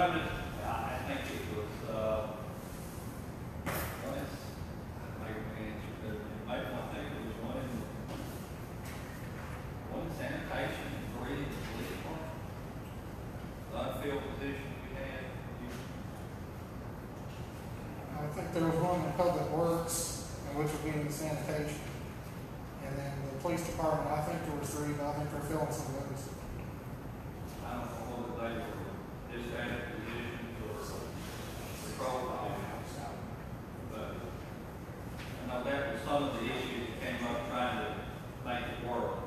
I'm just, I think it was, one is, maybe we answered, but maybe I think it was one sanitation and 3 in the police department. The unfilled position we had. I think there was one in Public Works, which would be in the sanitation. And then the police department, I think there was 3, but I think they're filling some of those. I don't know whether they were dispatch positions or patrol officers. But I know that was some of the issues that came up trying to make it work.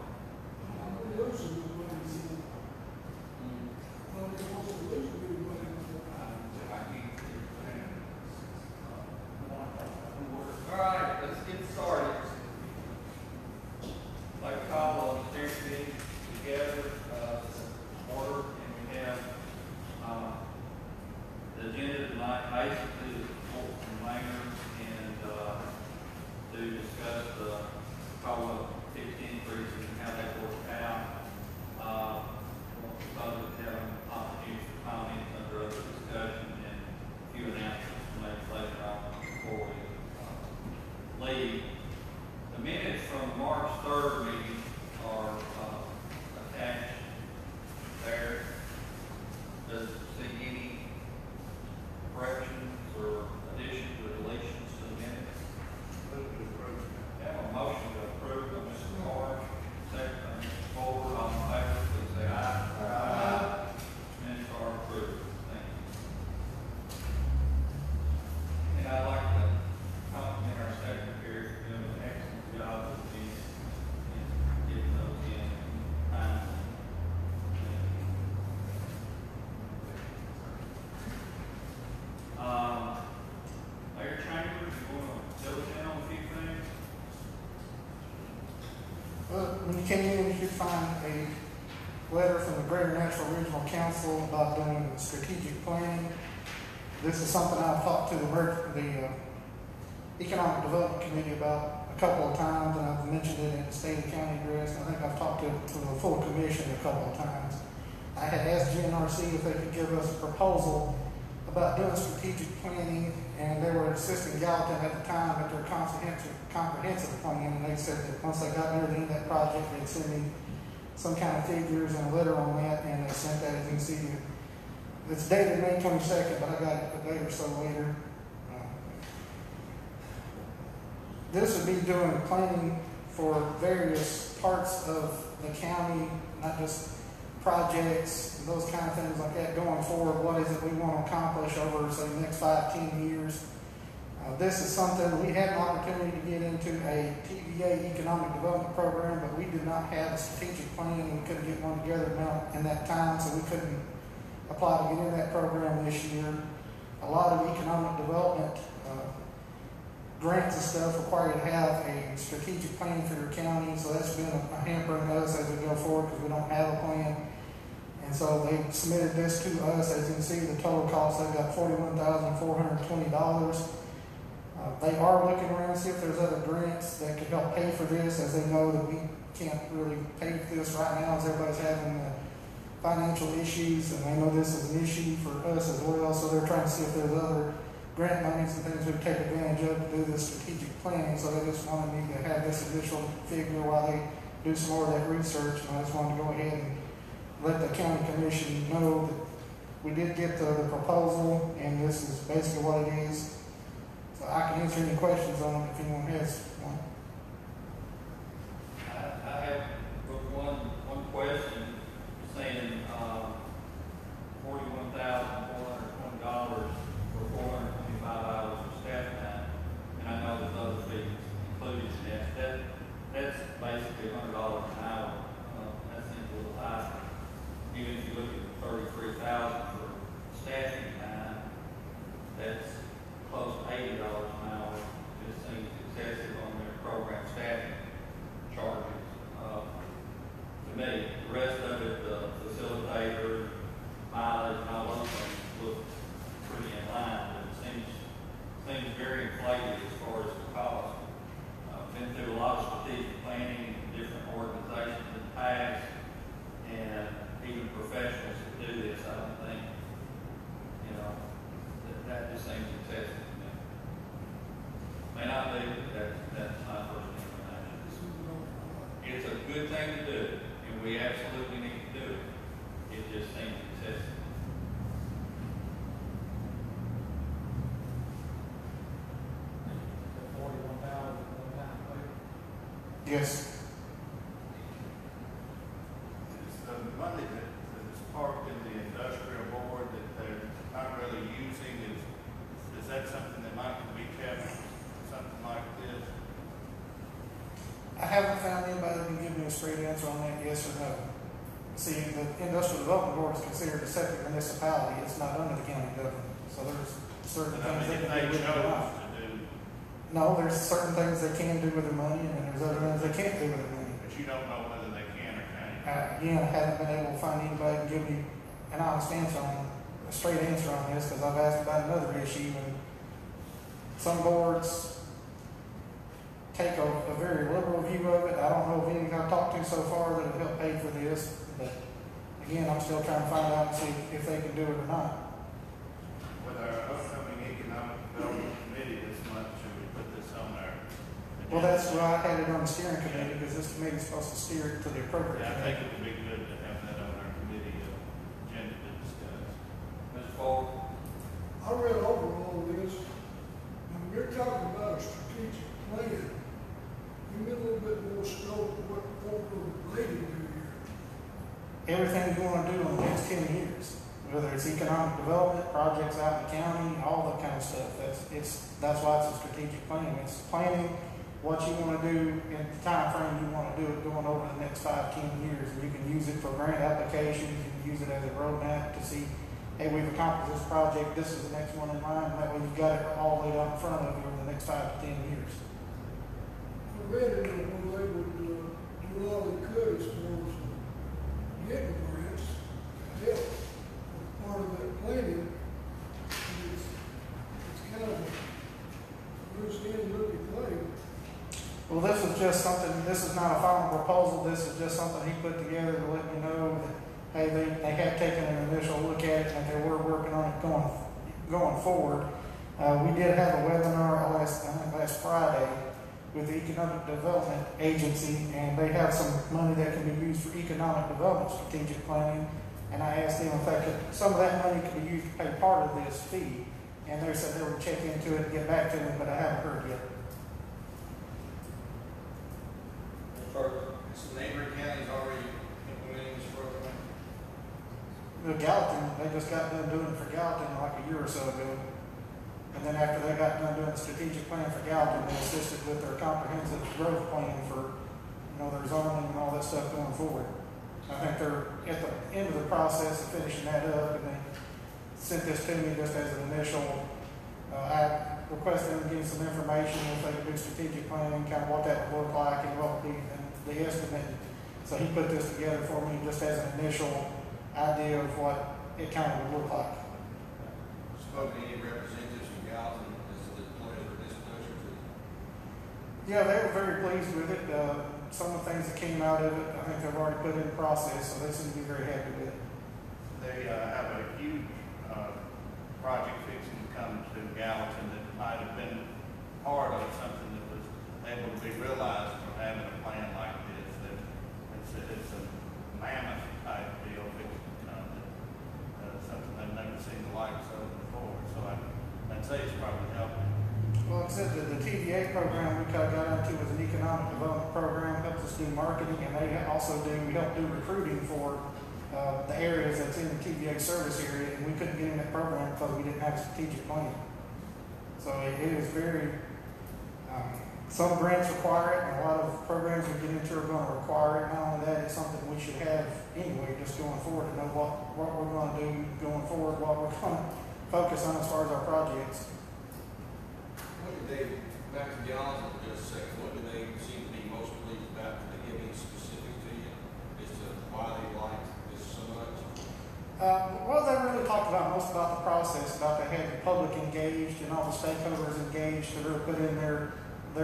All right, let's get started. I'd like to call the steering committee together, order, and we have the agenda tonight basically is report from Langer and to discuss the COLA 15 increases and how that worked out. So that have an opportunity for comments under other discussion and a few announcements to make later on before we leave. The minutes from the March 3rd meeting are attached there. Does see any corrections or additions or deletions to the minutes? Have a motion to approve by Mr. Carr, second by Mr. Ford. All in favor, please say aye. Aye. Minutes are approved. Thank you. And I'd like to compliment our secretary for doing an excellent job of these and getting those in time. Mayor Chambers, you want to fill us in on a few things? Well, when you came in, you should find a letter from the Greater Natural Regional Council about doing strategic planning. This is something I've talked to the Economic Development Committee about a couple of times, and I've mentioned it in the state and county address. I think I've talked to the full commission a couple of times. I had asked GNRC if they could give us a proposal about doing strategic planning, and they were assisting Gallatin at the time at their comprehensive plan, and they said that once they got near the end of that project, they'd send me some kind of figures and a letter on that, and they sent that, as you can see. It's dated May 22nd, but I got it a day or so later. This would be doing planning for various parts of the county, not just projects, those kind of things like that going forward. What is it we want to accomplish over, say, the next 5-10 years? This is something we had an opportunity to get into a TVA economic development program, but we did not have a strategic plan, and we couldn't get one together in that time, so we couldn't apply to get in that program this year. A lot of economic development grants and stuff require you to have a strategic plan for your county, so that's been a hampering us as we go forward because we don't have a plan. And so they submitted this to us. As you can see, the total cost, they've got $41,420. They are looking around to see if there's other grants that could help pay for this, as they know that we can't really pay for this right now as everybody's having financial issues, and they know this is an issue for us as well, so they're trying to see if there's other grant monies and things we can take advantage of to do this strategic planning. So they just wanted me to have this additional figure while they do some more of that research, and I just wanted to go ahead and let the county commission know that we did get the proposal, and this is basically what it is. So I can answer any questions on it if anyone has one. I have one question saying $41,420 for 425 hours of staff time, and I know there's other fees included in that. That's basically $100 an hour. That seems a little high. Even if you look at $33,000 for staffing time, that's close to $80 an hour. It seems excessive on their Yes. Is the money that is parked in the industrial board that they're not really using, is that something that might be kept, something like this? I haven't found anybody that can give me a straight answer on that, yes or no. See, the Industrial Development Board is considered a separate municipality. It's not under the county government. So there's certain But I things mean, they if can do they with their chose money. to do, No, there's certain things they can do with their money, and then there's other things they can't do with their money. but you don't know whether they can or can't. Again, I haven't been able to find anybody to give me an honest answer on, a straight answer on this, because I've asked about another issue, and some boards take a very liberal view of it. I don't know of any I've talked to so far that have helped pay for this, but again, I'm still trying to find out and see if they can do it or not. With our upcoming economic development committee this month, should we put this on our agenda? Well, that's why I had it on the steering committee, because this committee is supposed to steer it to the appropriate Yeah, I think committee. it would be good to have that on our committee agenda to discuss. Mr. Ford? I read over all this, and you're talking about a strategic plan. Give me a little bit more scope of what we're relating to here. Everything you want to do in the next 10 years, whether it's economic development, projects out in the county, all that kind of stuff. That's why it's a strategic plan. It's planning what you want to do in the time frame you want to do it going over the next 5-10 years. And you can use it for grant applications. You can use it as a roadmap to see, hey, we've accomplished this project. This is the next one in line. And that way you've got it all laid out in front of you over the next 5 to 10 years. I read it when they would do all they could as far as getting grants to help. Part of that planning is it's kind of a loose-end looking thing. Well, this is just something, this is not a final proposal. This is just something he put together to let me know that, hey, they have taken an initial look at it and they were working on it going forward. We did have a webinar last Friday with the Economic Development Agency, and they have some money that can be used for economic development strategic planning. And I asked them if some of that money could be used to pay part of this fee. And they said they would check into it and get back to me, but I haven't heard yet. Some neighboring counties already implementing this program. The Gallatin, they just got done doing it for Gallatin like a year or so ago. And then after they got done doing the strategic plan for Gallatin, they assisted with their comprehensive growth plan for, their zoning and all that stuff going forward. I think they're at the end of the process of finishing that up, and they sent this to me just as an initial. I requested them to give me some information if they could do strategic planning, kind of what that would look like and what would be the estimate. So he put this together for me just as an initial idea of what it kind of would look like. Spoke to any representatives from Gallatin as the pleasure of this pleasure to. Yeah, they were very pleased with it. Some of the things that came out of it, I think they've already put in process, so they seem to be very happy with it. They have a huge project fixing to come to Gallatin that might have been part of something that was able to be realized from having a plan like this. That it's a mammoth type deal fixing to come. Something they've never seen the likes of before. So I'd say it's probably helping. Well, except that the TVA program we kind of got into was an economic development program, helps us do marketing, and they also we help do recruiting for the areas that's in the TVA service area, and we couldn't get in that program because we didn't have a strategic plan. So it is very, some grants require it, and a lot of programs we get into are going to require it. Not only that, it's something we should have anyway, just going forward, to know what we're going to do going forward, what we're going to focus on as far as our projects. What did they, back to Gallatin for just a second, what do they seem to be most pleased about? Did they give any specifics to you as to why they liked this so much? Well, they really talked most about the process, about they had the public engaged and all the stakeholders engaged to really put in their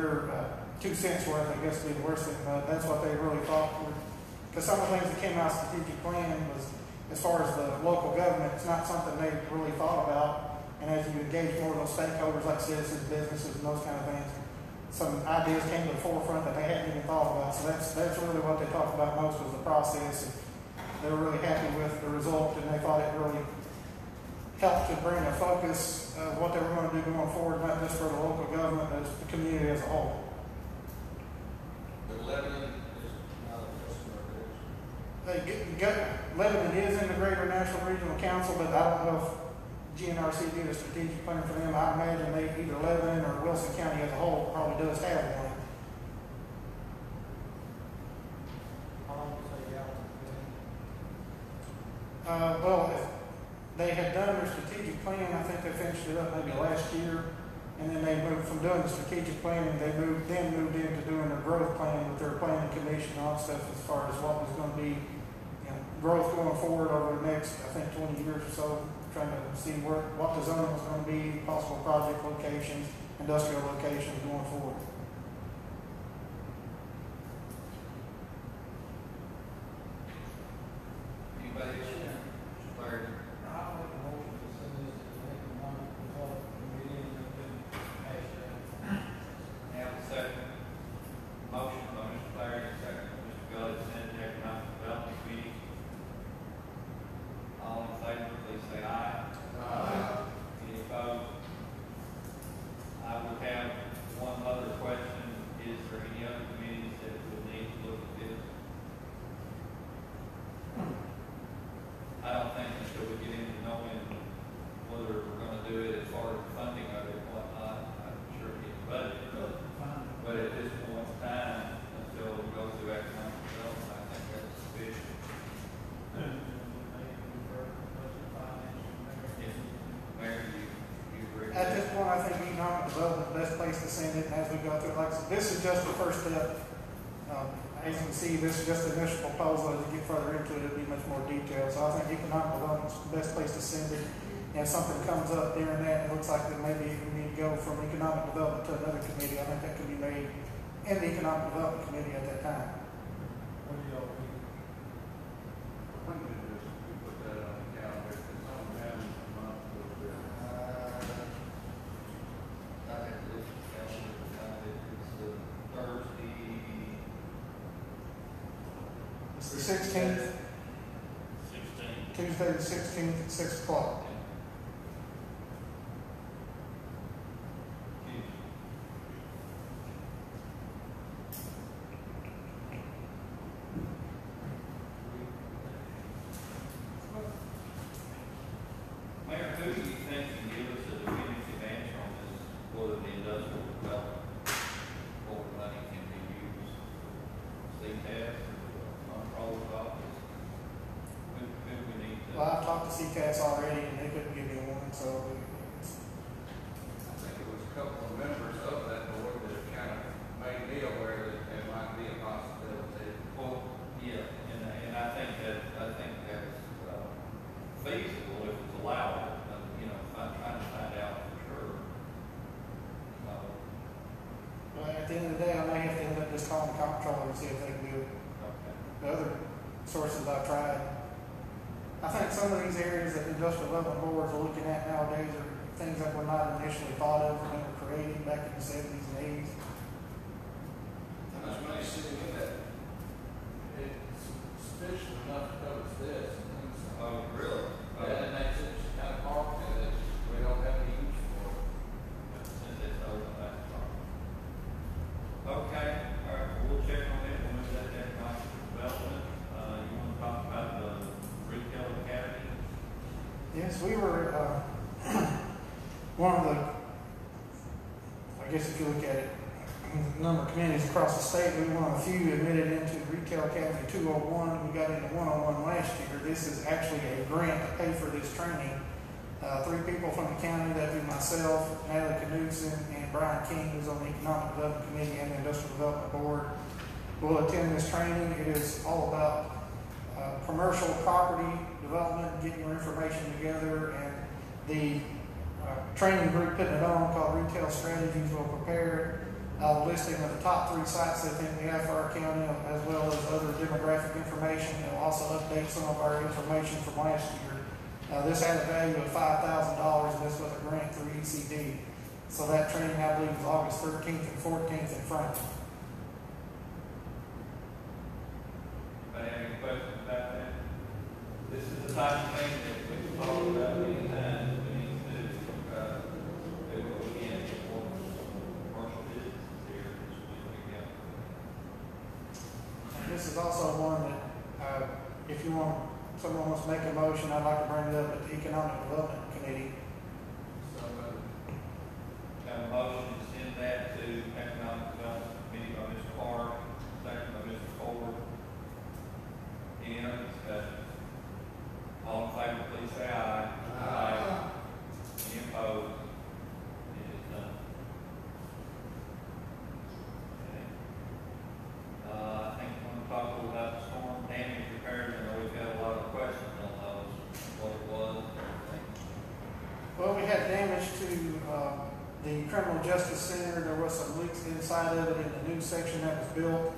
2 cents worth, I guess would be the worst thing, but that's what they really thought. Because some of the things that came out of the strategic plan was, as far as the local government, it's not something they really thought about. And as you engage more of those stakeholders like citizens, businesses, and those kind of things, some ideas came to the forefront that they hadn't even thought about. So that's really what they talked about most, was the process. And they were really happy with the result, and they thought it really helped to bring a focus of what they were going to do going forward, not just for the local government, but the community as a whole. But Lebanon is not a customer of theirs. Lebanon is in the Greater National Regional Council, but I don't know if GNRC did a strategic plan for them. I imagine they, either Lebanon or Wilson County as a whole probably does have one. How long was they out? Well, they had done their strategic plan. I think they finished it up maybe last year. And then they moved from doing the strategic planning, they moved into doing their growth plan with their planning commission and all that stuff as far as what was going to be, growth going forward over the next, I think, 20 years or so, trying to see what the zoning was going to be, possible project locations, industrial locations going forward. Anybody else? Larry? I'll make a motion to send this to the economic development committee and then hash it out. Have a second. Motion by Mr. Larry, second by Mr. Gully, to send to Economic Development Committee. All in favor, please say aye. Aye. Any opposed? I would have one other question. Is there any other committees that would need to look at this? I don't think until we get into knowing whether we're gonna do it as far as funding of it and whatnot, I'm sure it's budget, but at this point in time, until we go through economic development, I think that's sufficient. Mayor, you agree? At this point, I think economic development is the best place to send it, and as we go through, like I said, this is just the first step. As you can see, this is just the initial proposal. As you get further into it, it'll be much more detailed. So I think economic development is the best place to send it. And if something comes up during that, it looks like that maybe we need to go from economic development to another committee. I think that could be made in the economic development committee at that time. What do y'all think? When did this, we put that on the calendar, it's on down a month, a little bit. I think this calendar decided it's Thursday. It's the 16th, 16. Tuesday the 16th at 6 o'clock. Mayor, who do you think can give us a definitive answer on this, whether the industrial development or money can be used? CTAS or Comptroller's office? Who we need to? Well, I've talked to CCAS already, and they couldn't give me one, so it's, I think it was a couple of members of that board that kind of made me aware that there might be a possibility. Well, yeah, and I think that's feasible if it's allowable, I'm trying to find out for sure. well, at the end of the day, I may have to end up just calling the comptroller and see if they can do it. Okay. The other sources I've tried. I think some of these areas that industrial development boards are looking at nowadays are things that were not initially thought of when they were created back in the 70s and 80s. How much money is sitting in that? It's sufficient enough to cover this. Oh, really? That makes it kind of hard, and that we don't have any use for it. Since it's over that far. Okay, all right, we'll check on it when we get that economic development. You want to talk about the retail academy? Yes, we were one of the, I guess if you look at it, the number of communities across the state, we were one of the few admitted into Retail Academy 201. We got into 101 last year. This is actually a grant to pay for this training. 3 people from the county, that would be myself, Natalie Knudsen, and Brian King, who's on the Economic Development Committee and the Industrial Development Board. We'll attend this training. It is all about commercial property development, getting your information together, and the training group putting it on called Retail Strategies will prepare a listing of the top 3 sites they think we have for our county, as well as other demographic information. They'll also update some of our information from last year. This had a value of $5,000, and this was a grant through ECD. So that training, I believe, is August 13th and 14th in Franklin. Anybody have any questions about that? This is the type of thing that we can talk about many times. We need to do what we can for commercial businesses here as we go. is also one that, if you want, someone wants to make a motion, I'd like to bring it up at the Economic Development Committee. So, Have a motion to send that to Economic Development Committee by Mr. Clark, second by Mr. Ford. Any other discussion? All in favor, please say aye. Aye. Any opposed? It is done. Okay. I think we're going to talk a little about the storm damage repairs. I know we've got a lot of questions on those, what it was and everything. Well, we had damage to the Criminal Justice Center. There was some leaks inside of it in the new section that was built.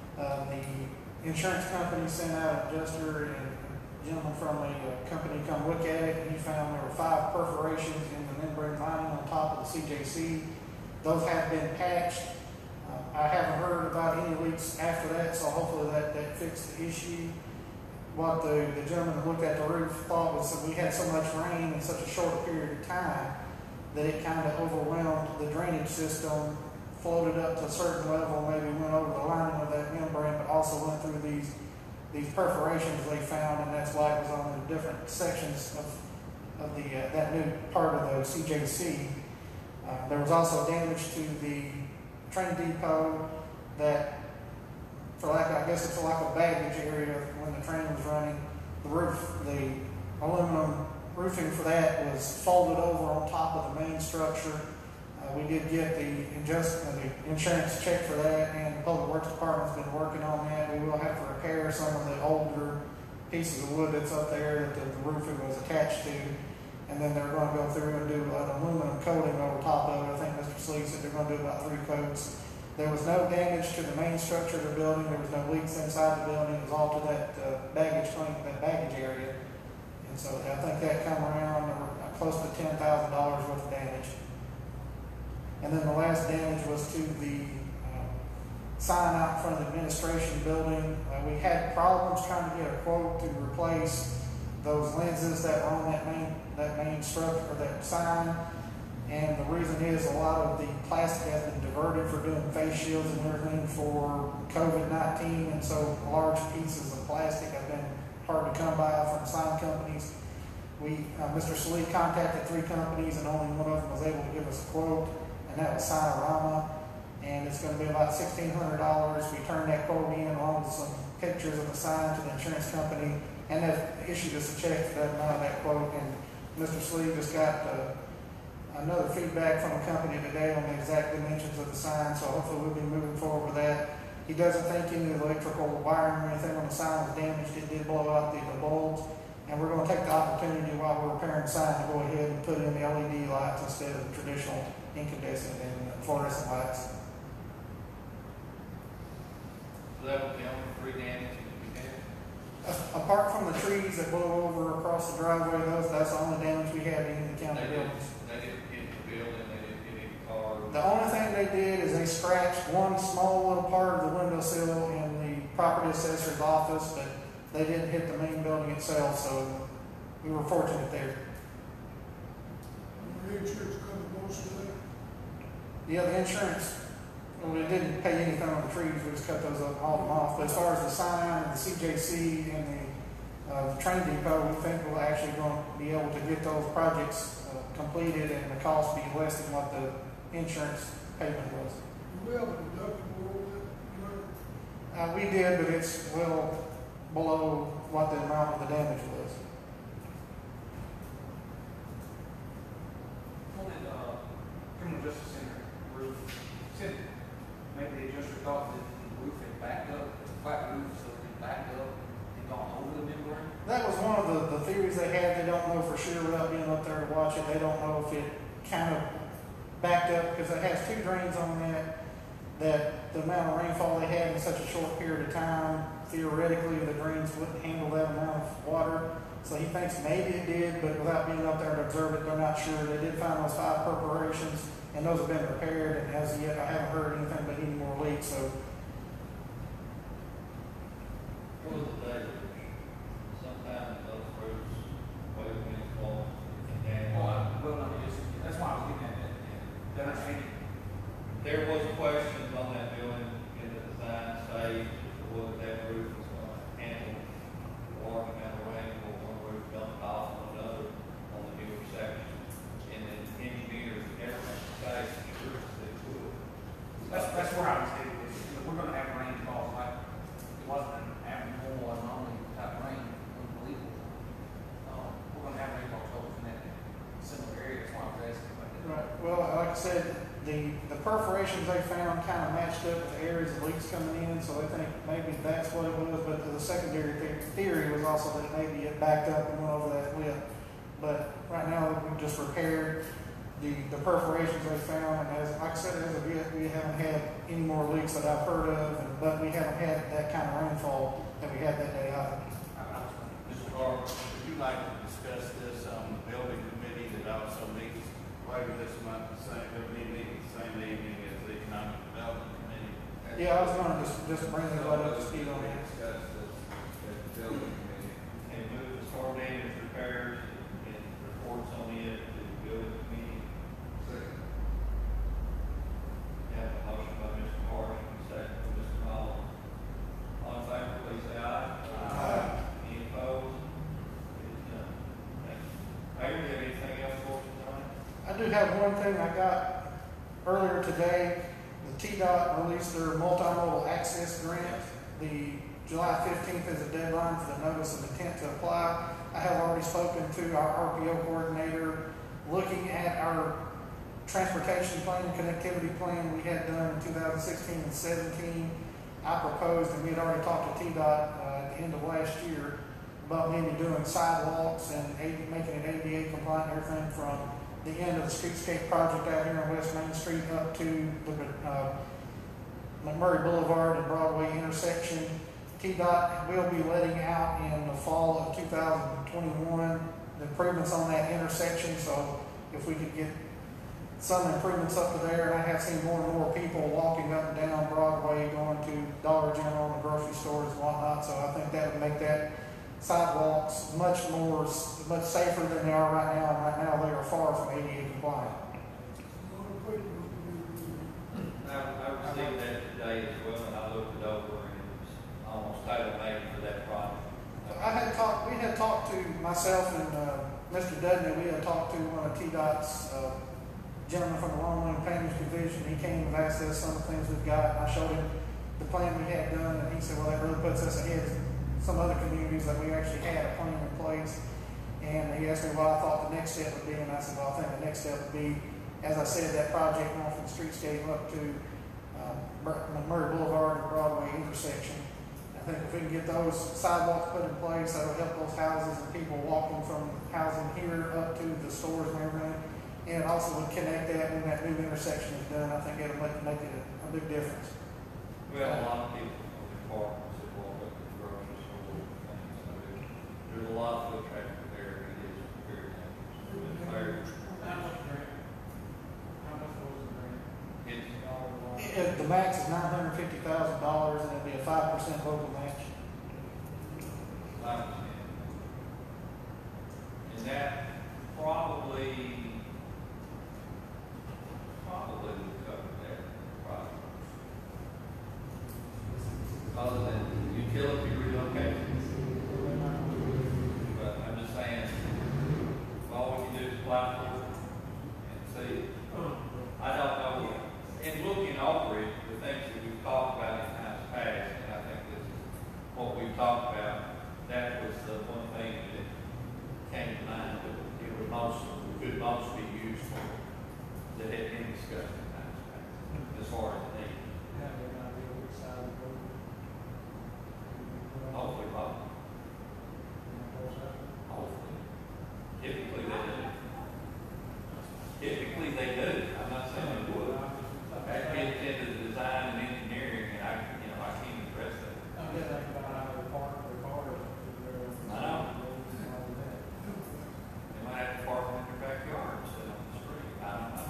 The insurance company sent out an adjuster, and a gentleman from a company come look at it, and he found there were 5 perforations in the membrane lining on top of the CJC. Those have been patched. I haven't heard about any leaks after that, so hopefully that fixed the issue. What the gentleman that looked at the roof thought was that we had so much rain in such a short period of time that it kind of overwhelmed the drainage system, floated up to a certain level, maybe went over the lining of that membrane, but also went through these perforations they found, and that's why it was on the different sections of the that new part of the CJC. There was also damage to the train depot that, for lack of, I guess it's like a baggage area when the train was running. The roof, the aluminum roofing for that was folded over on top of the main structure. We did get the insurance check for that, and the Public Works Department's been working on that. We will have to repair some of the older pieces of wood that's up there that the roofing was attached to, and then they're going to go through and do an aluminum coating over top of it. I think Mr. Sleeve said they're going to do about 3 coats. There was no damage to the main structure of the building. There was no leaks inside the building. It was all to that baggage claim, that baggage area. And so I think that come around close to $10,000 worth of damage. And then the last damage was to the sign out in front of the administration building. We had problems trying to get a quote to replace those lenses that were on that main structure, or that sign. And the reason is a lot of the plastic has been diverted for doing face shields and everything for COVID-19, and so large pieces of plastic have been hard to come by from sign companies. Mr. Salee contacted 3 companies, and only one of them was able to give us a quote, and that was Sinorama, and it's going to be about $1,600. We turned that quote in along with some pictures of the sign to the insurance company, and they've issued us a check for that amount of that quote. And Mr. Salee just got another feedback from a company today on the exact dimensions of the sign, so hopefully we'll be moving forward with that. He doesn't think any of the electrical wiring or anything on the sign was damaged. It did blow out the bulbs, and we're going to take the opportunity while we're repairing the sign to go ahead and put in the LED lights instead of the traditional incandescent and fluorescent lights. So that was the only 3 damages we had? Apart from the trees that blew over across the driveway, that's the only damage we had in the county buildings. They didn't hit the building, they didn't hit any car. The only thing they did is they scratched one small little part of the windowsill in the property assessor's office, but they didn't hit the main building itself, so we were fortunate there. The insurance covered most of that. Yeah, the insurance, well, we didn't pay anything on the trees, we just cut those up, all of them off. But as far as the sign and the CJC and the train depot, we think we're actually going to be able to get those projects completed and the cost be less than what the insurance payment was. Do we have a deductible on that? We did, but it's well below what the amount of the damage was. On that criminal justice center roof, said maybe the adjuster thought that the roof had backed up, the flat roof, so it had backed up and gone over the membrane. That was one of the theories they had. They don't know for sure without being up there to watch it. They don't know if it kind of backed up because it has 2 drains on that the amount of rainfall they had in such a short period of time, theoretically the drains wouldn't handle that amount of water. So he thinks maybe it did, but without being up there to observe it, they're not sure. They did find those 5 perforations, and those have been repaired, and as of yet I haven't heard anything but any more leaks. So What was the day? Sometimes those roofs, way when it's long, and Well, no, that's why I was getting at that. The understanding. there was questions on that building in the design stage as to whether that roof was like I said, the perforations they found kind of matched up with the areas of leaks coming in, so they think maybe that's what it was, but the secondary theory was also that maybe it backed up and went over that lip. But right now, we just repaired the perforations they found, and as, like I said, as of yet, we haven't had any more leaks that I've heard of, but we haven't had that kind of rainfall that we had that day either. Mr. Carter, would you like to discuss this on the building committee that also meets later this month, it'll be meeting the same evening as the economic development committee? Yeah, I was gonna just bring it right up to speed on that. Discuss this at the building committee. And move the storm damage repairs and reports on it to the building committee. Second. Have a motion by Mr. Carter, second by Mr. Mullins. All in favor, please say aye. Aye. Any opposed? It is done. Thank you. Mayor, do you have anything else for us tonight? I do have one thing I got earlier today. The TDOT released their multimodal access grant. The July 15th is the deadline for the notice of intent to apply. I have already spoken to our RPO coordinator, looking at our transportation plan, connectivity plan we had done in 2016 and 17. I proposed, and we had already talked to TDOT at the end of last year about maybe doing sidewalks and making it ADA compliant and everything from the end of the streetscape project out here on West Main Street up to the McMurray Boulevard and Broadway intersection. TDOT will be letting out in the fall of 2021 the improvements on that intersection. So if we could get some improvements up to there, and I have seen more and more people walking up and down Broadway going to Dollar General and the grocery stores and whatnot. So I think that would make that sidewalks much safer than they are right now, and right now they are far from ADA compliant. I received that today as well, and I looked it over, and it was almost tailor-made for that project. We had talked to myself and Mr. Dudney. We had talked to one of TDOT's gentleman from the Long Lane Payments Division. He came and asked us some of the things we've got. I showed him the plan we had done, and he said, well, that really puts us ahead of some other communities that we actually had a plan in place. And he asked me what I thought the next step would be, and I said, well, I think the next step would be, as I said, that project going from the streetscape up to McMurray Boulevard and Broadway intersection. I think if we can get those sidewalks put in place, that will help those houses and people walking from housing here up to the stores and everything. And it also would connect that when that new intersection is done. I think it'll make it a big difference. Well, a lot of people from the apartments that walk up to the grocery store and things, so there's a lot of foot traffic there, and it is very dangerous. How much grant? How much was the grant? It's, The max is $950,000, and it'll be a 5% local match. 5%. And that probably would cover that project. Other than utility relocation. But I'm just saying, all we can do is apply for it and see. I don't know, in looking over it, the things that we've talked about in times past, and I think this is what we've talked about, that was the one thing that came to mind that it would could most be used for, that had been discussed in times past, as far as the need. Have an idea which side of the road? Hopefully, Bob. Hopefully. Typically they do. Typically they do. I'm not saying they would. That gets into the design and engineering, and I can't address that. I'm just thinking about how they park their cars. I know. They might have to park in their backyard instead on the street. I don't know.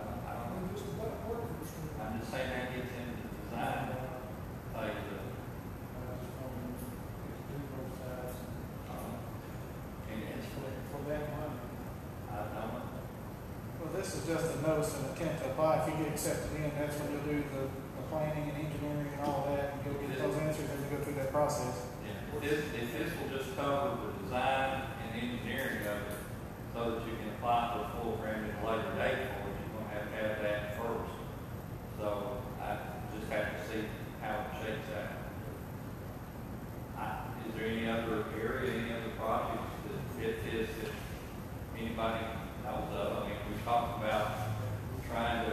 I'm just saying that gets into the design phase of it. And it's, For that money. I don't know. Well, this is just a notice of intent to apply. If you get accepted in, that's when you'll do the planning and engineering and all that, and you'll get those answers as you go through that process. Yeah, if this will just cover the design and engineering of it, so that you can apply for a full grant at a later date for it, you're gonna have that first. So I just have to see how it shakes out. Is there any other area, any other projects that fit this that anybody knows of? I mean, we talked about trying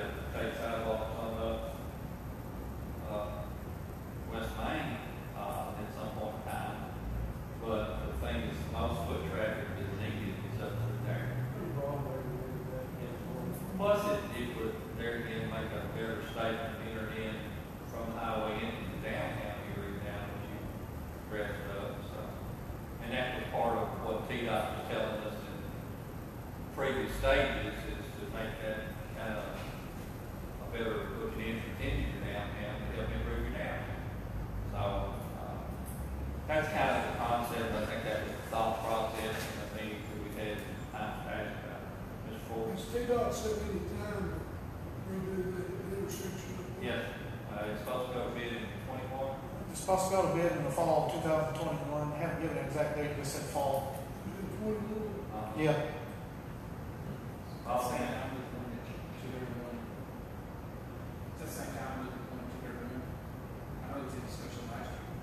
previous stages is to make that kind of a better looking in continue downtown to help improve your downtown. So, that's kind of the concept. I think that was the thought process in the meetings that we had in times past about Mr. Ford. Has T-Dot set any time to redo that intersection? Yes, it's supposed to go bid in 21. It's supposed to go to bid in the fall of 2021. They haven't given an exact date, just said fall. Is it 21? Yeah. I'll say, I'm with one that to everyone. It's the same time with one to everyone. I know it was in discussion last year.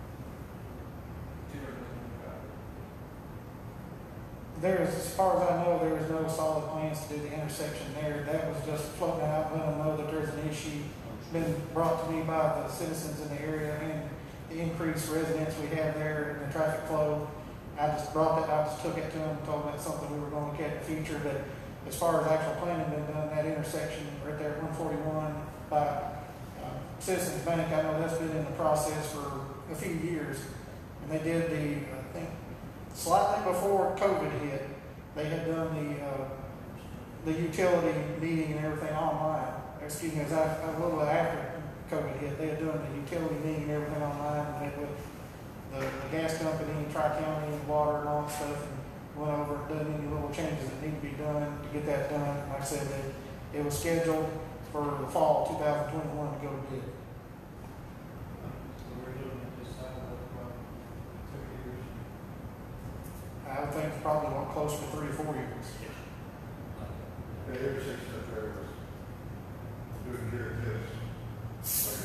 To everyone about it. There's, as far as I know, there is no solid plans to do the intersection there. That was just floating out, letting them know that there's an issue. It's been brought to me by the citizens in the area and the increased residents we have there and the traffic flow. I just took it to them and told them that's something we were going to look at in the future. But as far as actual planning been done, that intersection right there at 141 by Citizens Bank, I know that's been in the process for a few years. And they did I think, slightly before COVID hit, they had done the utility meeting and everything online. Excuse me, it was a little after COVID hit. They had done the utility meeting and everything online, and met with the gas company, Tri-County, water and all that stuff, and went over and done any little changes that need to be done to get that done. And like I said, it was scheduled for the fall of 2021 to go to bid. So we're looking at this sidewalk about 2 years. I would think it's probably closer to 3 or 4 years. The intersection up there was doing here this.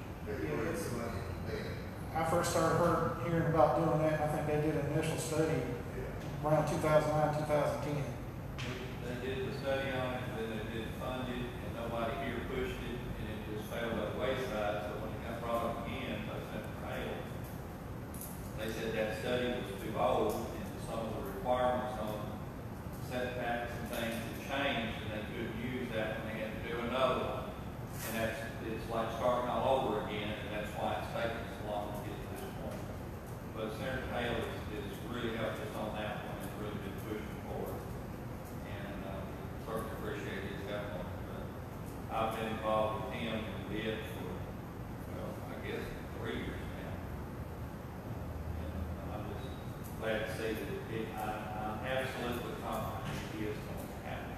I first started hearing about doing that, and I think they did an initial study around 2009, 2010. they did the study on it, then they did fund it, and nobody here pushed it, and it just fell by the wayside. So when it got brought up again by Senator Hale, they said that study was too old, and some of the requirements on setbacks and things had changed, and they couldn't use that when they had to do another one. And it's like starting all over again, and that's why it's taking so long to get to this point. But Senator Hale is really helped us on that one, and really been pushing for it. And certainly appreciate his help on it. But I've been involved with him in the bid for, well, I guess 3 years now. And I'm just glad to see that I'm absolutely confident he is going to happen.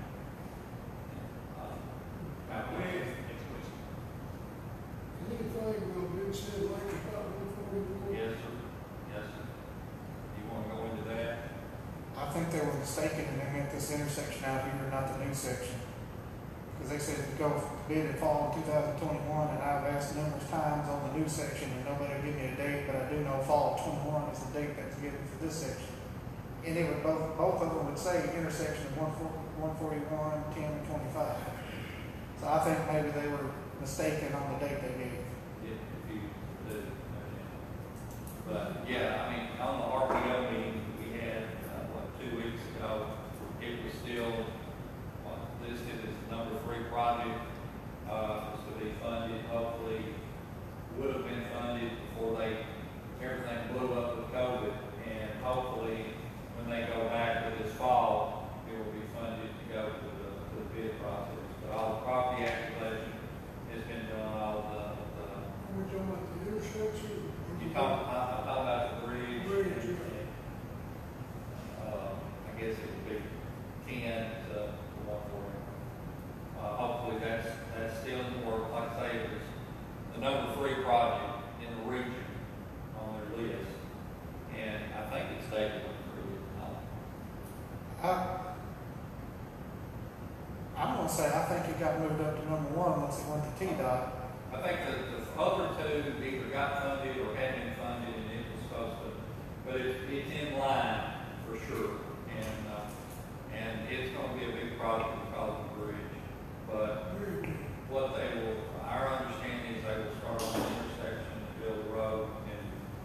Anything will be said later about 141? Yes, sir. Yes, sir. You want to go into that? I think they were mistaken and they meant this intersection out here, not the new section. Because they said to go bid in fall of 2021, and I've asked numerous times on the new section, and nobody will give me a date, but I do know fall of 21 is the date that's given for this section. And it would both of them would say intersection of 141, 10, and 25. So I think maybe they were mistaken on the date they gave. If you do. But yeah, I mean, on the RPO meeting we had, 2 weeks ago, it was still listed as the number 3 project, was to be funded, hopefully would have been funded before everything blew up with COVID, and hopefully when they go back to this fall, it will be funded to go to the bid process. But all the property acquisition has been done, all We're talking about the intersection? I'm talking about the bridge. Bridge. I guess it would be 10 to 140. Hopefully that's still in the work. Like I say, it was the number 3 project in the region on their list, and I think it stayed with I'm going to say I think it got moved up to number 1 once it went to TDOT. I think that the other 2 either got funded or had been funded, and it was supposed to, but it's in line for sure, and it's going to be a big project because of the bridge. But what our understanding is they will start on the intersection and build a road and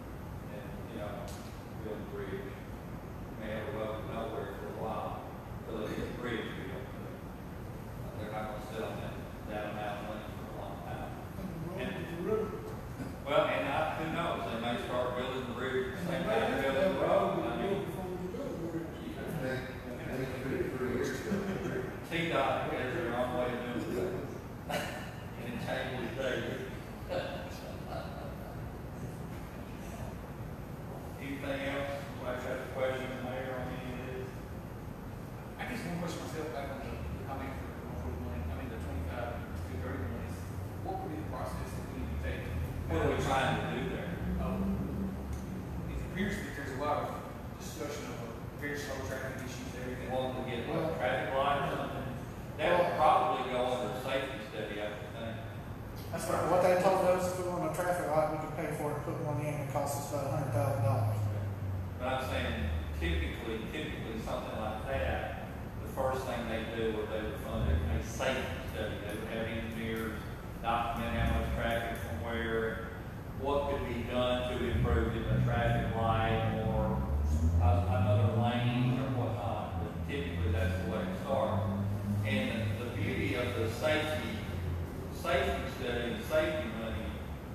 build a bridge. May have a road nowhere for a while, till they get a bridge built. They're not going to sit on that amount of money for a long time. Well, and who knows, they may start building the bridge at the same time they're building the road. I mean, TDOT has their own way of doing things. And it changes daily. Anything else? Somebody got a question, Mayor, on any of this? I guess one question myself back on the comment for the money, I mean, the 25 to 30 million is, what would be the process that we need to take? What are we trying to do there? It appears that there's a lot of discussion of very slow traffic issues there. They want to get a traffic light or something? That would probably go under safety study, I would think. That's what they told us, if we want a traffic light, we could pay for it, put one in, it costs us about $100,000. But I'm saying typically something like that, the first thing they do is they would fund a safety study. They would have engineers document how much traffic from where, what could be done to improve it, a traffic light or another lane or whatnot. But typically that's the way it starts. And the beauty of the safety study, the safety money,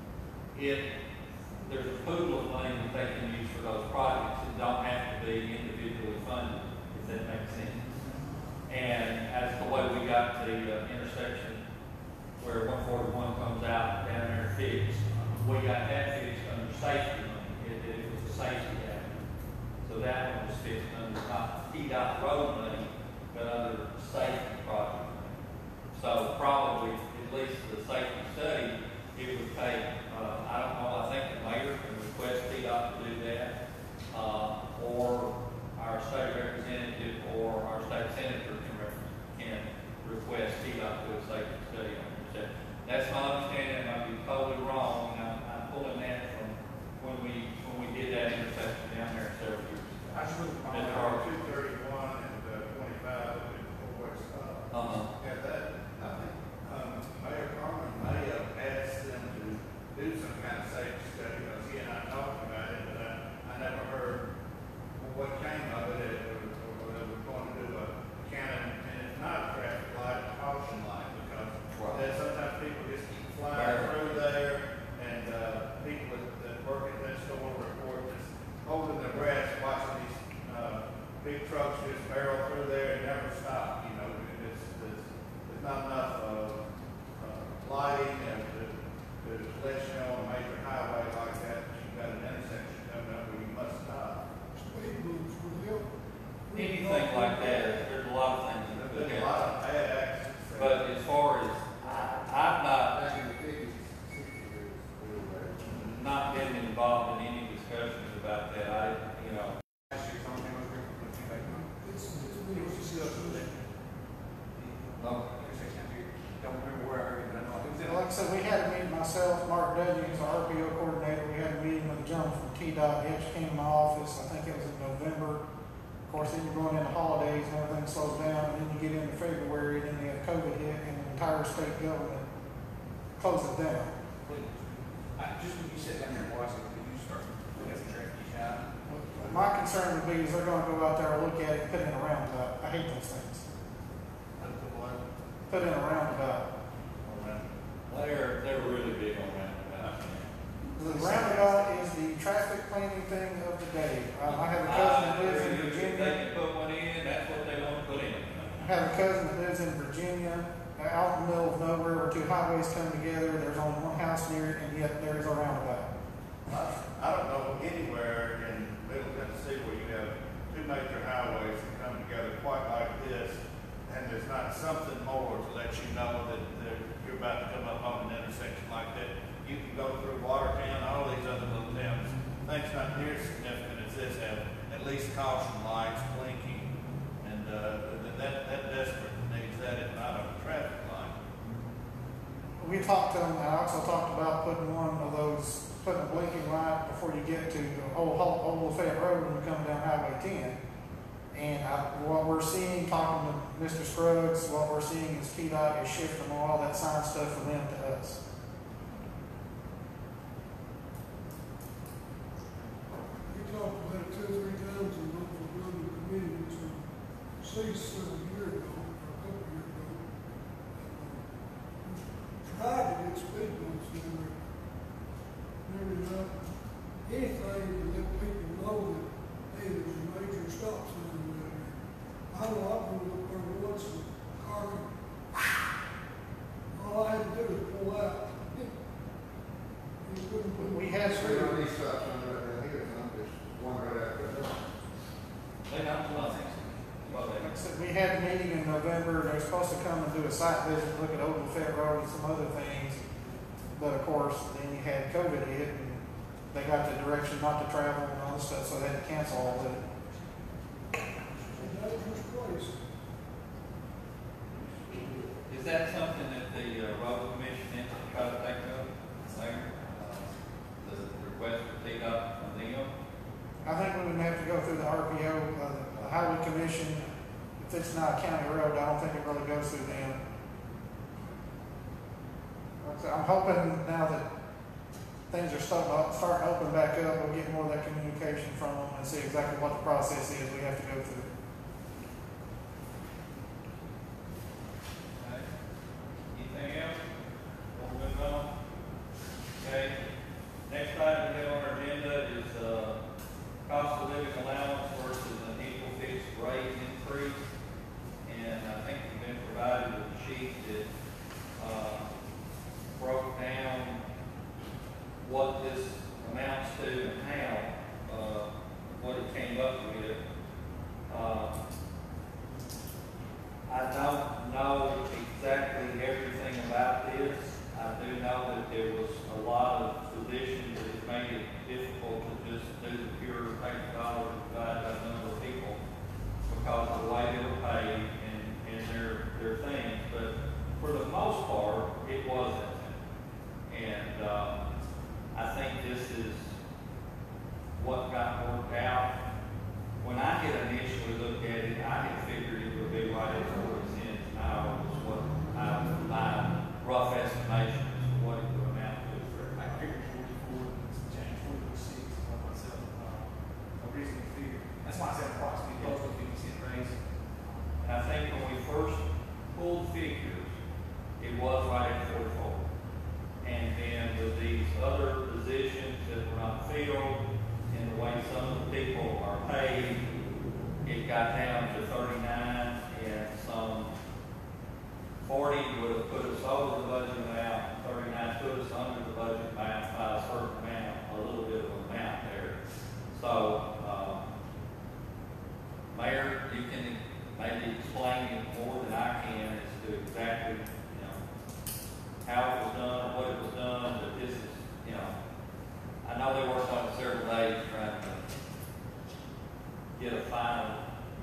there's a pool of money that they can use for those projects that don't have to be individually funded, if that makes sense. And that's the way we got the intersection where 141 comes out down there fixed. We got that fixed under safety money. It was a safety gap. So that one was fixed under not TDOT road money, but under safety project money. So probably, at least the safety study, it would take, I don't know, I think the mayor can request TDOT to do that, or our state representative or our state senator can request TDOT to do a safety study on it. That's my understanding. I might be totally wrong, and I'm pulling that from when we did that intersection down there several years ago. I just looked at That's my. our- 231 and 25 and what's Uh-huh. Yeah, that, I think, Mayor Carmen may have asked them to do some kind of safety study, because he and I talked about it, but I never heard what came of it, or they were going to do a county, and it's not a traffic light, a caution light, because there's sometimes people just keep flying through there, and people that work at that store report just holding their breath, watching these big trucks just barrel through there and never stop. You know, there's not enough lighting and to let you know on a major highway like that, you've got an intersection coming up where you must stop. Speed bumps would help. Anything like that, there's a lot of things that There's could been a help. lot of bad accidents. But as far as, I've not been involved in any discussions about that. Last year, someone came over here and came back on. It's It been was discussed with that. Oh. Intersection out here, don't remember where I heard it, but I know it was in. Like I said, we had a meeting, myself, Mark Dudley, who's our RPO coordinator, we had a meeting with a gentleman from TDOT, he actually came to my office, I think it was in November. Of course, then you're going into holidays and everything slows down, and then you get into February, and then you have COVID hit, and the entire state government closes down. Just when you sit down there and watch it, did you start looking at the traffic issue out? My concern would be is they're gonna go out there and look at it and put in a roundabout, I hate those things. Put in a roundabout. They're really big on roundabouts. The roundabout is the traffic planning thing of the day. I have a cousin that lives in If Virginia. they can put one in, that's what they want to put in. I have a cousin that lives in Virginia, out in the middle of nowhere where two highways come together. There's only one house near it, and yet there is a roundabout. I don't know anywhere in Middle Tennessee where you have two major highways that come together quite like this, and there's not something more to let you know that you're about to come up on an intersection like that. You can go through Watertown, all these other little towns, things not near as significant as this have at least caution lights blinking, and that desperate needs that, if not a traffic light. We talked to them, I also talked about putting one of those, putting a blinking light before you get to Old Lafayette Road when you come down Highway 10. And what we're seeing, talking to Mr. Scruggs, what we're seeing is TDOT is shifting all that sign stuff from them to us. We talked about it 2 or 3 times in local building committee, which was ceased a year ago, or a couple of years ago. Tried to get speed bumps in there. Never enough, anything to let people know that, hey, there's a major stop sign around here. I know I've been up there once and car, all I had to do was pull out. You couldn't put. We had So you're on these stops on right down here, and I'm just one right after another. They don't, nothing. Well, Like I said, we had a meeting in November, they're supposed to come and do a site visit, look at Old Fed Road and some other things. But of course, then you had COVID hit and they got the direction not to travel and all this stuff, so they had to cancel all of it. And that was crazy. Is that something that the road commission needs to try to take up, Mayor? The request for take-up from them? I think we would have to go through the RPO, the Highway Commission. If it's not a county road, I don't think it really goes through them. Like I said, I'm hoping now that things are starting to open back up, we'll get more of that communication from them and see exactly what the process is we have to go through. Okay. Anything else? We'll move on. Okay. Next item we have on our agenda is cost of living allowance versus an equal fixed rate increase. And I think we've been provided with a sheet that broke down what this amounts to and how, what it came up with. I don't know exactly everything about this. I do know that there was a lot of positions that it made it difficult to just do the pure paper dollar divided by the number of people because of the way they were paid and their things. But for the most part, it wasn't. And I think this is what got worked out. When I had initially looked at it, I had figured it would be right at 40 cents an hour was what my rough estimation is what it would amount to. I figured 44, change 46 for myself, a reasonable figure. That's why I said approximately close to 50-cent raise. And I think when we first pulled figures, it was right at 44. And then with these other positions that were not filled, and the way some of the people are paid, it got down to 39, and some 40 would have put us over the budget amount, 39 put us under the budget amount by a certain amount, a little bit of an amount there. So, Mayor, you can maybe explain it more than I can as to exactly, how it was done, what it was done, but this is, I know they worked on it several days trying to get a final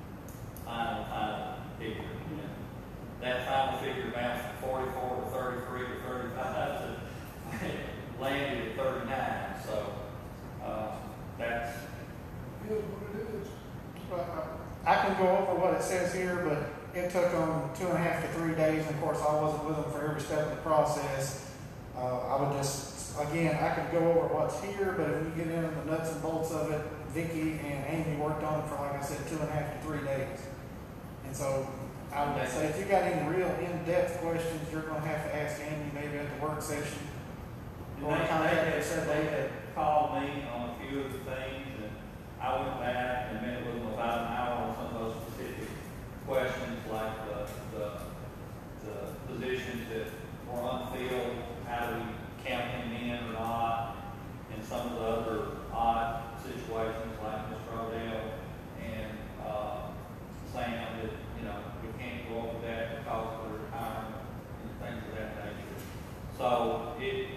figure. That final figure amounts from 44 to 33 to 35 to landed at 39. So that's It is what it is. I can go over what it says here, but it took them 2.5 to 3 days. And of course, I wasn't with them for every step of the process. I would just, again, I could go over what's here, but if you get into the nuts and bolts of it, Vicki and Amy worked on it for, like I said, 2.5 to 3 days. And so I would say if you got any real in-depth questions, you're going to have to ask Amy maybe at the work session. Or contact her. they had called me on a few of the things, and I went back and met with them about an hour on some of those specific questions, like the positions that were unfilled, how do we count them in or not, and some of the other odd situations like Mr. Rodell and saying that, we can't go over that because of the retirement and things of that nature. So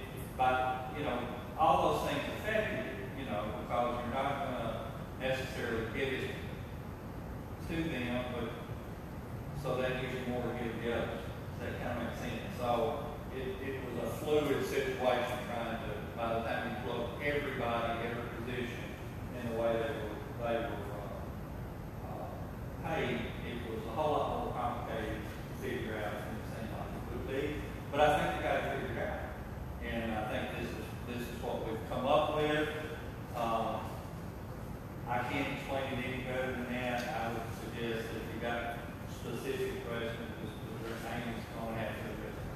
all those things affected it, because you're not going to necessarily give it to them, but so that gives you more to give the others. That kind of makes sense. So it was a fluid situation trying to, by the time you plug everybody, every position in the way they were paid, it was a whole lot more complicated to figure out than it seemed like it would be. But I think they got it figured out. And I think this is what we've come up with. I can't explain it any better than that. I would suggest that if you got specific questions, their name is going to have to address it.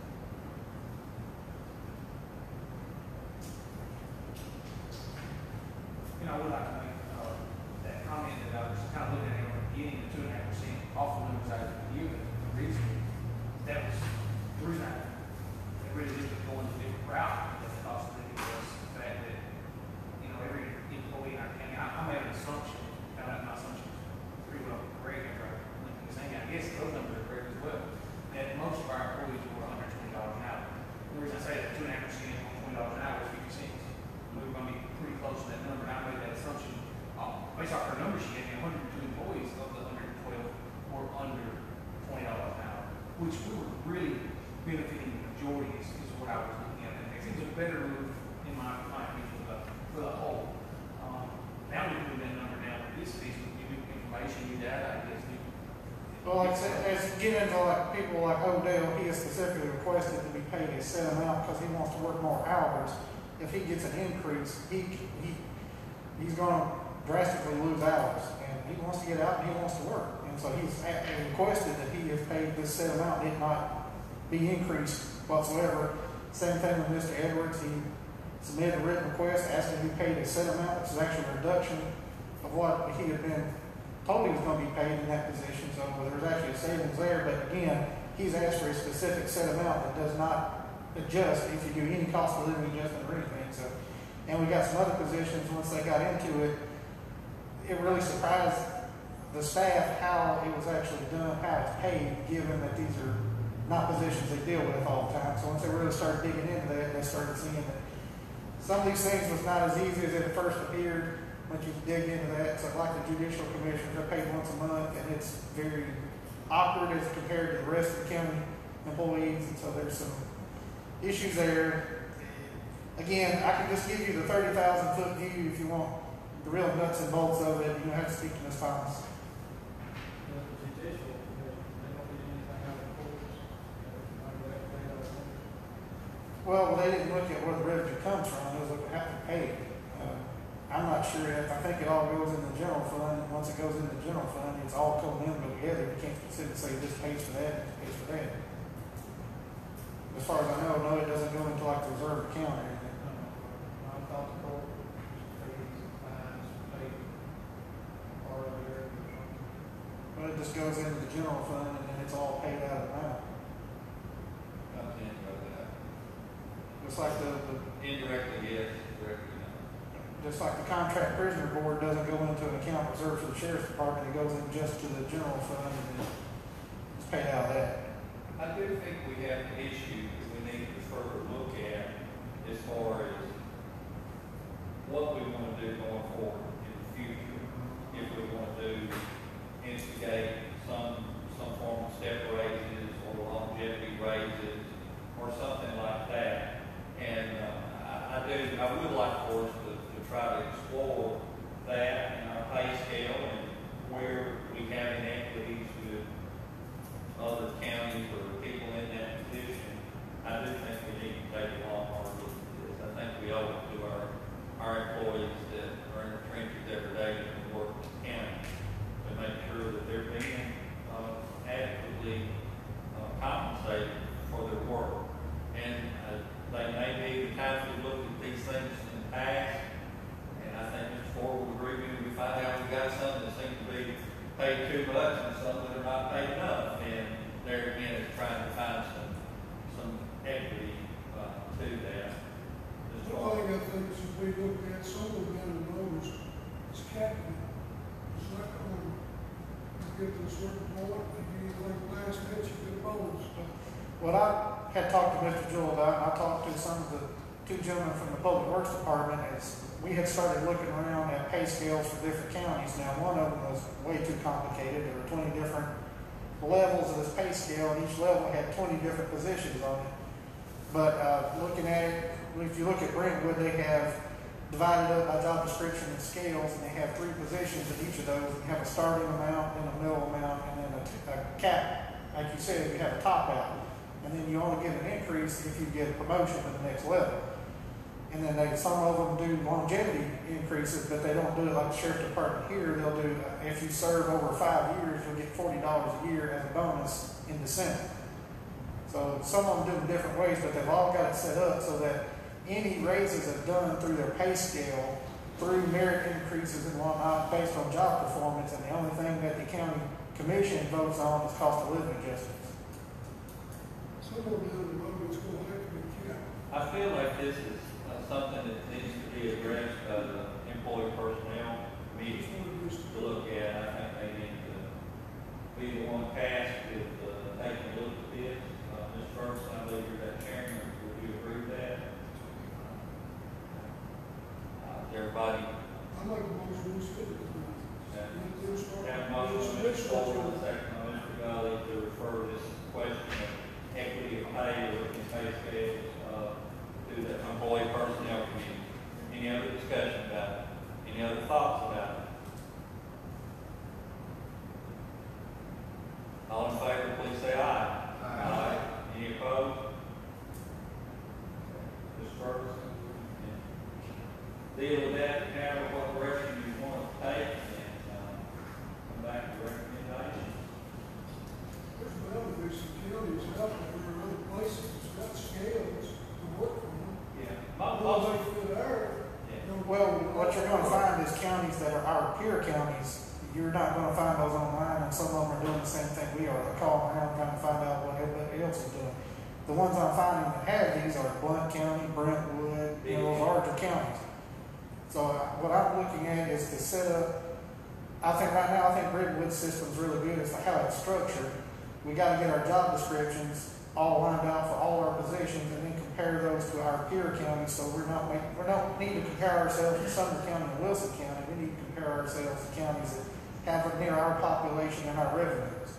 I would like to make that comment that I was kind of looking at the beginning, the 2.5% off the numbers I was given. The reason which we were really benefiting the majority is what I was looking at. And it was a better move, in my opinion, for the whole. Now we put that number down for this piece, we give you information, new data, I guess. Well, like I said, as you get into like people like Odell, he has specifically requested to be paid a set amount because he wants to work more hours. If he gets an increase, he's going to drastically lose hours, and he wants to get out and he wants to work. And so he's requested that he is paid this set amount, it not be increased whatsoever. Same thing with Mr. Edwards. He submitted a written request asking to be paid a set amount, which is actually a reduction of what he had been told he was going to be paid in that position. So there's actually a savings there. But again, he's asked for a specific set amount that does not adjust if you do any cost of living adjustment or anything. So, and we got some other positions once they got into it. It really surprised the staff how it was actually done, how it's paid, given that these are not positions they deal with all the time. So once they really started digging into that, they started seeing that some of these things was not as easy as it first appeared. Once you dig into that, so like the judicial commissioners, they're paid once a month, and it's very awkward as compared to the rest of the county employees, and so there's some issues there. Again, I can just give you the 30,000 foot view if you want the real nuts and bolts of it. You have to speak to Ms. Thomas. The judicial, they don't get anything out of the courts. Well, they didn't look at where the revenue comes from. They was looking at how to pay it. I'm not sure yet. I think it all goes in the general fund. And once it goes in the general fund, it's all coming in together. You can't specifically say this pays for that and this pays for that. As far as I know, no, it doesn't go into like the reserve account or anything. I thought the court fees, fines, paid part of it or something. But it just goes into the general fund and then it's all paid out of the amount. Comes in, goes out. Just like the Indirectly, yes, directly, no. just like the contract prisoner board doesn't go into an account reserved for the sheriff's department, it goes in just to the general fund and then it's paid out of that. I do think we have an issue that we need to further look at as far as what we want to do going forward in the future. If we want to instigate some form of step raises or longevity raises or something like that. And I would like for us to try to explore that in our pay scale and where we have inequities with other counties or people in that position. I do think we need to take a long, hard look at this. I think we owe it to our employees that are in the trenches every day that work in the county to make sure that they're being adequately compensated for their work. And they may be the times we looked at these things in the past, and I think Mr. Ford would agree with me, we find out we've got some that seem to be paid too much and some that are not paid enough. And there again is trying to find some equity to that. One thing I think should be looked at, someone down the road is capital. It's like, you get to a certain point, if you like last hit, you get a bonus. What I had talked to Mr. Jewell about, and I talked to some of the two gentlemen from the Public Works Department, is we had started looking around at pay scales for different counties. Now, one of them was way too complicated. There were 20 different levels of this pay scale, and each level had 20 different positions on it. But looking at it, if you look at Brentwood, they have divided up by job description and scales, and they have 3 positions in each of those. You have a starting amount, then a middle amount, and then a cap. Like you said, you have a top out. And then you only get an increase if you get a promotion to the next level. And then some of them do longevity increases, but they don't do it like the sheriff department here. They'll do, if you serve over 5 years, you'll get $40 a year as a bonus in December. So some of them do it different ways, but they've all got it set up so that any raises are done through their pay scale, through merit increases and whatnot, based on job performance, and the only thing that the county commission votes on is cost of living adjustments. Someone down the road is going to have to be capped. I feel like this is something that needs to be addressed by the employee personnel committee to look at. I think they need to be the one tasked with taking a look at this. Ms. Ferguson, I believe you're that chairman. Would you agree with that? Everybody I like the most realistic. have a motion on the floor, and a second by Mr. Gully to refer this question of equity of pay or looking pay scales, to the employee personnel committee. Any other discussion about it? Any other thoughts about it? All in favor, please say aye. Aye. Any opposed? Ms. Ferguson? Deal with that, have what direction you want to take, and come back to recommendation. There's bound to be some counties out there or other places that's got scales to work from. Yeah. Well, they fit there. Well, what you're gonna find is counties that are our peer counties, you're not gonna find those online, and some of them are doing the same thing we are. They're calling around trying to find out what everybody else is doing. The ones I'm finding that have these are Blount County, Brentwood, those larger counties. So what I'm looking at is to set up, I think right now, I think Brentwood's system's really good as to how it's structured. We gotta get our job descriptions all lined out for all our positions and then compare those to our peer counties, so we don't need to compare ourselves to Sumner County and Wilson County. We need to compare ourselves to counties that have near our population and our revenues.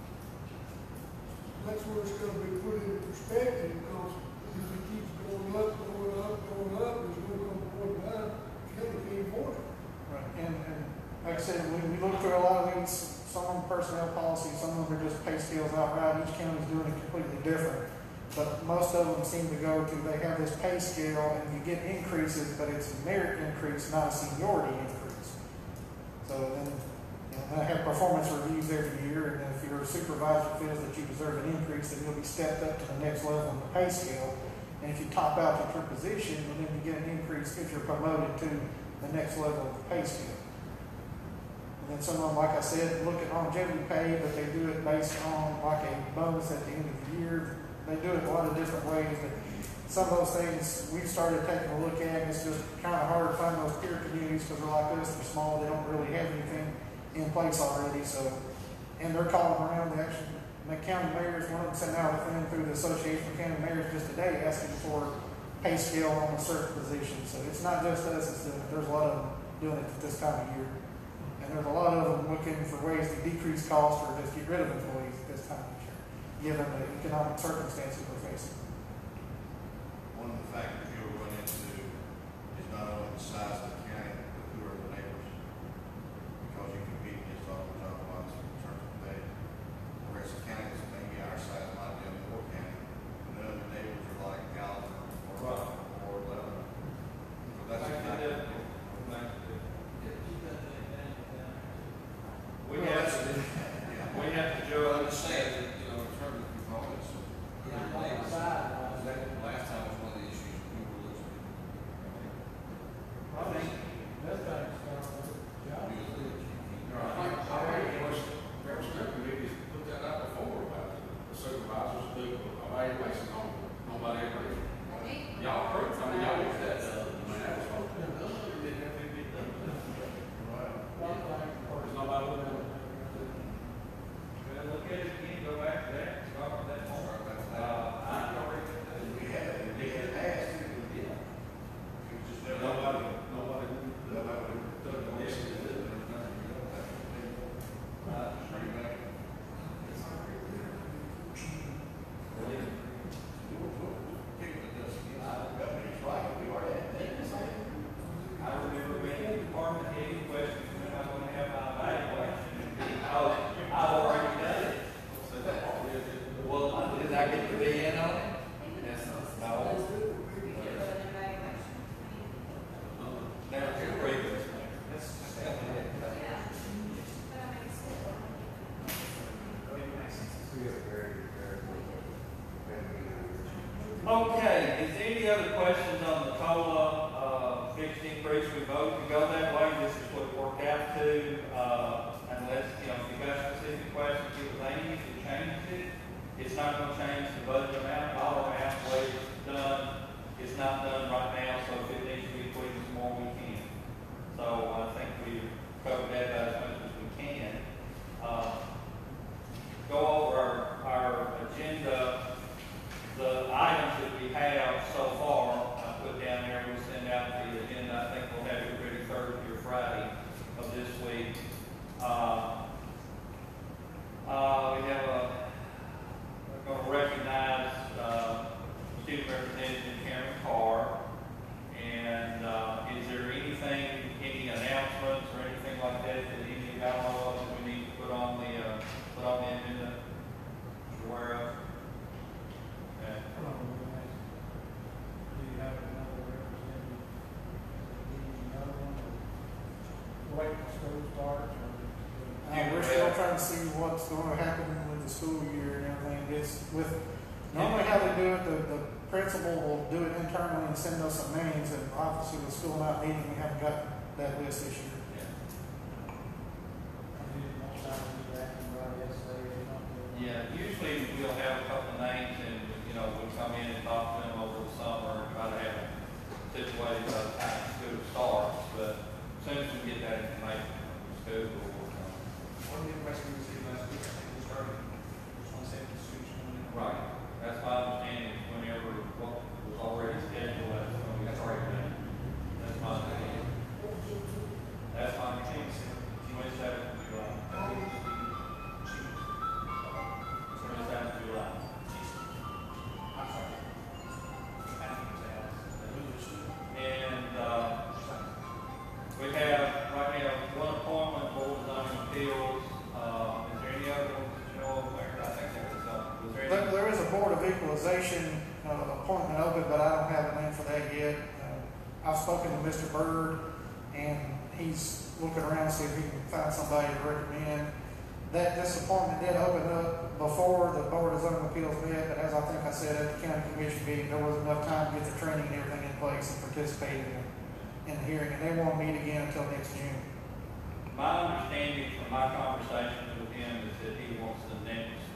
That's where it's gonna be put into perspective, because if it keeps going up, there's gonna come a point in time, county can't afford it. Right. And like I said, we look through a lot of these, some of them personnel policies, some of them are just pay scales outright. Each county's doing it completely different. But most of them seem to go to, they have this pay scale and you get increases, but it's a merit increase, not a seniority increase. So then, I have performance reviews every year, and if your supervisor feels that you deserve an increase, then you'll be stepped up to the next level in the pay scale. And if you top out at your position, then you get an increase if you're promoted to the next level of the pay scale. And then some of them, like I said, look at longevity pay, but they do it based on like a bonus at the end of the year. They do it a lot of different ways, but some of those things we've started taking a look at, and it's just kind of hard to find those peer communities because they're like us, they're small, they don't really have anything in place already. So, and they're calling around, the county mayors, one of them sent out a thing through the Association of County Mayors just today asking for pay scale on a certain position. So it's not just us, it's there's a lot of them doing it at this time of year. And there's a lot of them looking for ways to decrease costs or just get rid of employees at this time of year, given the economic circumstances we're facing. One of the factors you'll run into is not only the size of the county, but who are the neighbors. Because you compete against all the job lots in terms of pay. Whereas the county is maybe our size might be a Moore County, and the other neighbors are like Gallatin or Lebanon. So that's a kind of. We have to Joe, judge. understand that, in terms of components, last time was one of the issues we were losing. I think that thing's got a job. Put that out before about the supervisors do evaluation on nobody ever. Y'all heard, I mean, y'all looked at that. I mean, that was supposed to be done. It didn't have to be done. There's nobody looking at it. Well, look at it again, go back to that, start with that point. I already did that. We had asked. Nobody took the list. Bring back. I remember being in the department, any questions, when I'm going to have my evaluation, because I've already done it. Well, did I get to be in on it? Yes, no. Now, you're previous. Okay, is there any other questions on the COLA, fixed increase? We voted to go that way, this is what it worked out to, unless, if you've got specific questions, it was Amy, if it changes it, it's not gonna change the budget amount, dollar amount, the way it's done, it's not done right now, so if it needs to be tweaked some more, we can. So I think we've covered that about as much as we can. Go over our agenda. The items that we have so far, I put down there, we'll send out the agenda. I think we'll have it ready Thursday or Friday of this week. We have going to happen with the school year and everything. It's with, normally how they do it, the principal will do it internally and send us some names, and obviously the school not meeting, we haven't got that list this year. Yeah, usually we'll have a couple of names and, you know, we'll come in and talk to them over the summer and try to have it situated by the time school starts, but as soon as we get that information from the school, we'll work on it. One of the information we received last week, I think we started, just want to say the students coming in. Right, that's my understanding, is whenever what was already scheduled, that's when we started that. That's my understanding. That's my understanding, 27th of July. 27th of July. I'm sorry. And, we have, right now, one appointment, Board of Zoning Appeals. Is there any other ones that you know of there? I think there was some. Was there any? There is a Board of Equalization appointment open, but I don't have a name for that yet. I've spoken to Mr. Byrd, and he's looking around to see if he can find somebody to recommend. This appointment did open up before the Board of Zoning Appeals met, but as I think I said at the county commission meeting, there wasn't enough time to get the training and everything in place and participate in the hearing, and they won't meet again until next June. My understanding from my conversations with him is that he wants the next,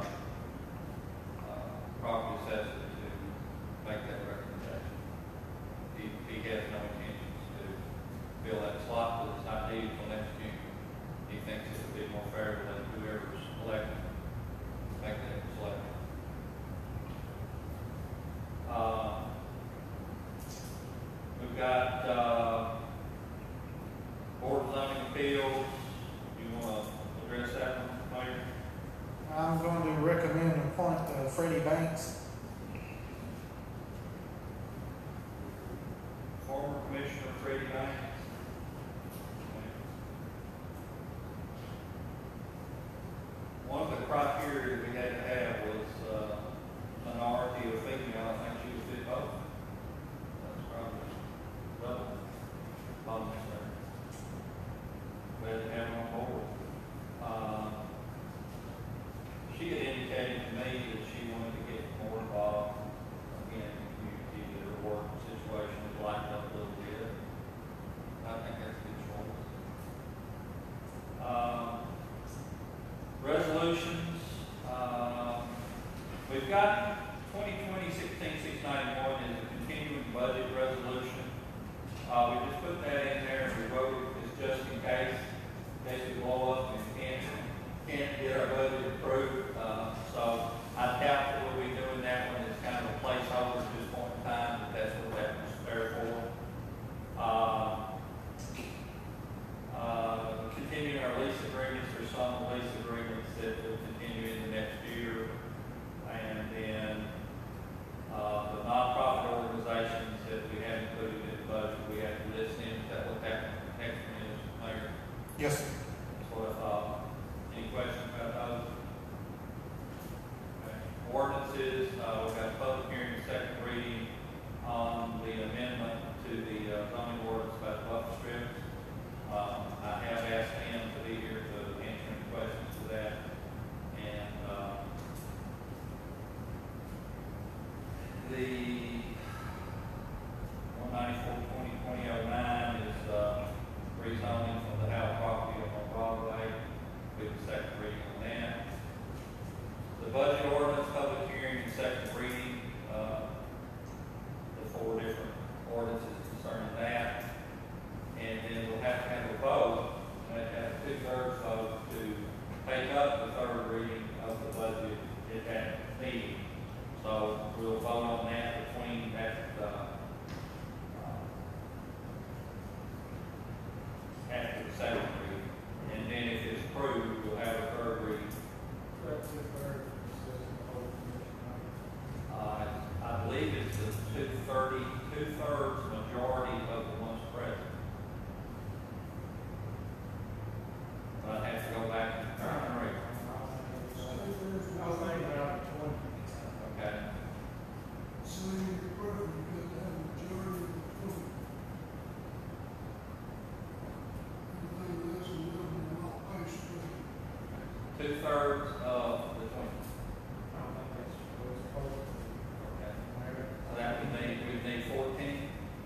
property assessor to make that recommendation. He has no intentions to fill that slot, but it's not needed until next June. He thinks it would be more fair to let whoever's elected make that selection. We've got, Board of Zoning Appeals. You want to address that one, Mayor? I'm going to recommend and appoint Freddie Banks. Former Commissioner Freddie Banks. One of the criteria we had to have was minority or female. I think she was fit both. That's probably double bonus there. Glad to have her on board. She had indicated to me that she wanted to get more involved again in the community, that her work situation was lightened up a little bit. I think that's a good choice. Resolutions. We've got 2020-16-691 is a continuing budget resolution. We just put that in there and we wrote it just in case we blow up and can't get our budget approved. So I doubt that we'll be doing that one. It's kind of a placeholder at this point in time, but that's what that was there for. Continuing our lease agreements, there's some lease agreements that will continue in the next year. And then the nonprofit organizations that we have included in the budget, we have to list in. Is that what that next one is, Mayor? Yes, sir. That's what I thought. Any questions about those? Okay. Ordinances, we've got a public hearing, second reading on the amendment to the zoning ordinance about buffer strips. I have asked him to be here to answer any questions to that. And the 194-20-2009 is rezoning from the house property up on Broadway. With the second reading on that. The budget ordinance, public hearing and second reading, the 4 different ordinances concerning that. And then we'll have to have a vote, we'll have to have a 2/3 vote to take up the third reading of the budget at that meeting. So we'll vote on that between that, after the second reading. And then if it's approved, we'll have a third reading. 2/3 of the 20. I don't think that's what it's supposed to be. Okay. Whatever. So that would need 14.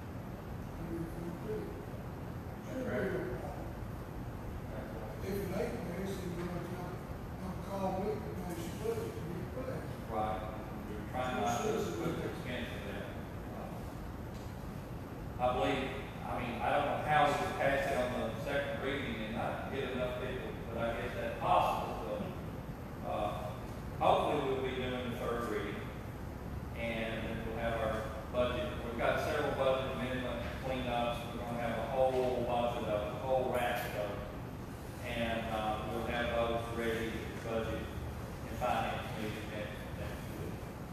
Should be a problem. If it ain't, then it's gonna call me, because she put it, you put it. Right. We're trying not to put the expense of that. I believe, I mean, I don't know how we could pass it on the second reading and not get enough people, but I guess that's possible. So, hopefully we'll be doing the third reading, and then we'll have our budget. We've got several budget amendment cleanups. We're going to have a whole bunch of those, a whole raft of those, and we'll have those ready for budget and finance meeting next week.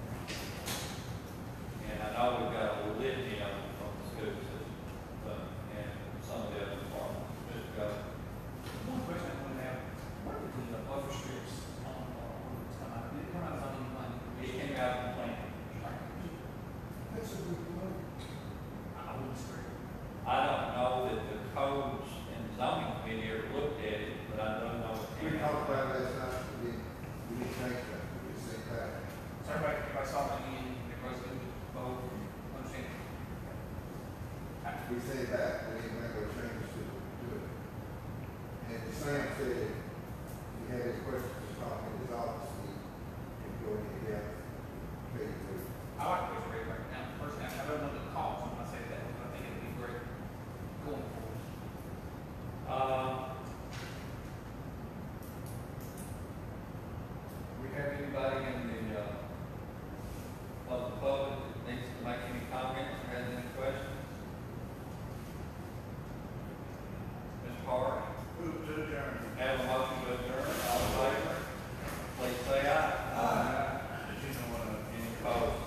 And I know we've got a litany of them from the school system, and some of the other departments. Just go. One question I want to have, where did the buffer strips on ordinance come out? Did it come out of zoning plan? It came out of the plan. That's a good point. I wouldn't swear. I don't know that the codes and zoning committee ever looked at it, but I don't know. We talked about it last night, we didn't change that, we just said that. So everybody saw it again, everybody's good with both, understand? We said that, we didn't make no changes to it. And Sam said, if you have any questions, just call me in his office, we can go in and get paid for it. I like the way it's read right now, personally, I don't know the cost when I say that, but I think it'd be great going forward. We have anybody in the of the public that needs to make any comments or has any questions? Mr. Hart, Move to adjourn. have a motion to adjourn. All in favor, please say aye. Aye. Any opposed?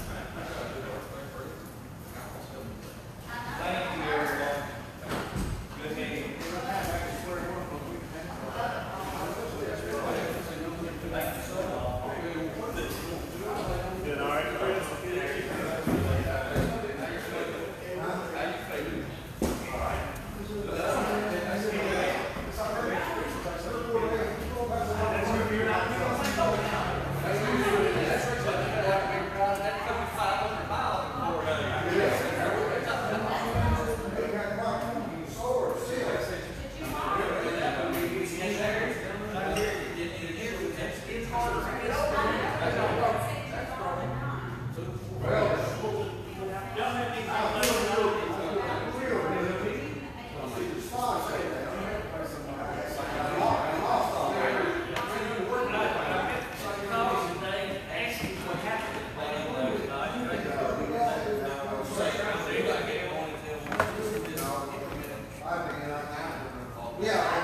Thank you, everyone. Good meeting. Good, all right, Chris. Yeah.